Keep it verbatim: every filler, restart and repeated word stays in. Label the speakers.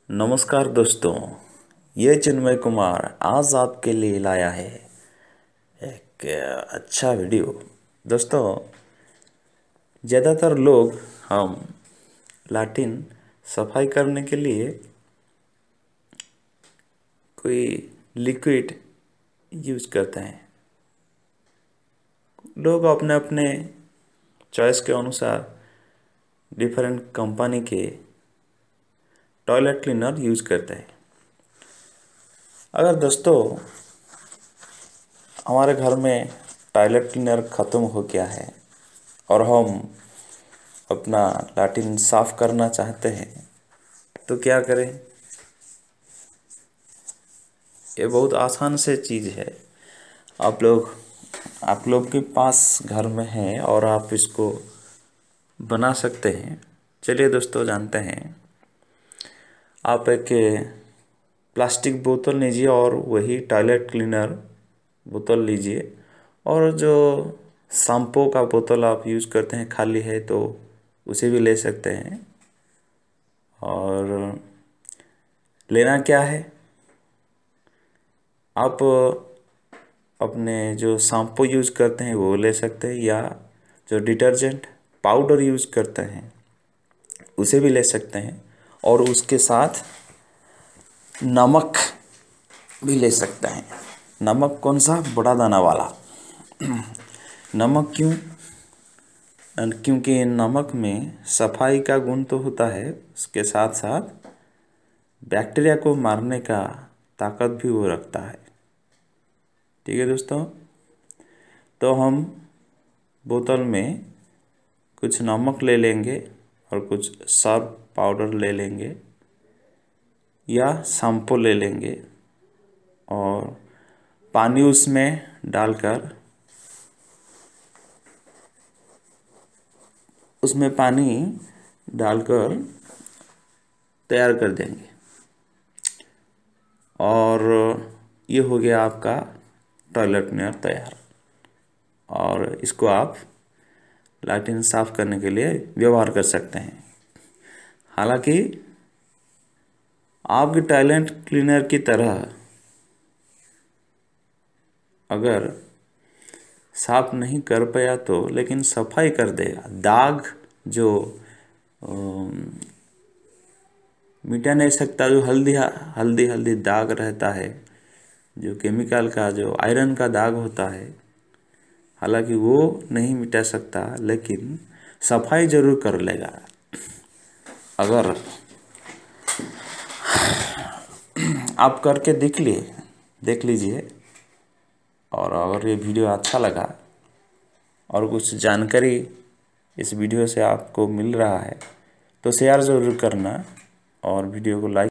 Speaker 1: नमस्कार दोस्तों, ये चिन्मय कुमार आज आपके लिए लाया है एक अच्छा वीडियो। दोस्तों, ज़्यादातर लोग हम लैट्रिन सफाई करने के लिए कोई लिक्विड यूज़ करते हैं। लोग अपने अपने चॉइस के अनुसार डिफरेंट कंपनी के टॉयलेट क्लीनर यूज़ करते हैं। अगर दोस्तों हमारे घर में टॉयलेट क्लीनर ख़त्म हो गया है और हम अपना लैट्रिन साफ़ करना चाहते हैं तो क्या करें? ये बहुत आसान से चीज़ है। आप लोग आप लोग के पास घर में है और आप इसको बना सकते हैं। चलिए दोस्तों, जानते हैं। आप एक प्लास्टिक बोतल लीजिए और वही टॉयलेट क्लीनर बोतल लीजिए, और जो शैम्पू का बोतल आप यूज़ करते हैं खाली है तो उसे भी ले सकते हैं। और लेना क्या है, आप अपने जो शैम्पू यूज़ करते हैं वो ले सकते हैं, या जो डिटर्जेंट पाउडर यूज़ करते हैं उसे भी ले सकते हैं, और उसके साथ नमक भी ले सकते हैं। नमक कौन सा? बड़ा दाना वाला नमक। क्यों? क्योंकि नमक में सफाई का गुण तो होता है, उसके साथ साथ बैक्टीरिया को मारने का ताकत भी वो रखता है। ठीक है दोस्तों, तो हम बोतल में कुछ नमक ले लेंगे और कुछ सर्फ पाउडर ले लेंगे या शैम्पू ले लेंगे, और पानी उसमें डालकर उसमें पानी डालकर तैयार कर देंगे, और ये हो गया आपका टॉयलेट क्लीनर तैयार। और इसको आप लैट्रिन साफ़ करने के लिए व्यवहार कर सकते हैं। हालांकि आपके टॉयलेट क्लीनर की तरह अगर साफ नहीं कर पाया तो लेकिन सफाई कर देगा। दाग जो मिटा नहीं सकता, जो हल्दी हल्दी हल्दी दाग रहता है, जो केमिकल का, जो आयरन का दाग होता है, हालांकि वो नहीं मिटा सकता लेकिन सफाई जरूर कर लेगा। अगर आप करके देख लिए देख लीजिए, और अगर ये वीडियो अच्छा लगा और कुछ जानकारी इस वीडियो से आपको मिल रहा है तो शेयर ज़रूर करना और वीडियो को लाइक